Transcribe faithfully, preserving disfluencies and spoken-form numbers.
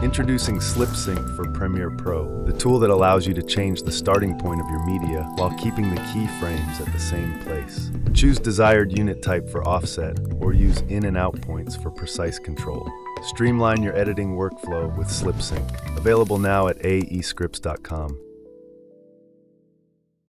Introducing Slip Sync for Premiere Pro, the tool that allows you to change the starting point of your media while keeping the keyframes at the same place. Choose desired unit type for offset, or use in and out points for precise control. Streamline your editing workflow with Slip Sync. Available now at a e scripts dot com.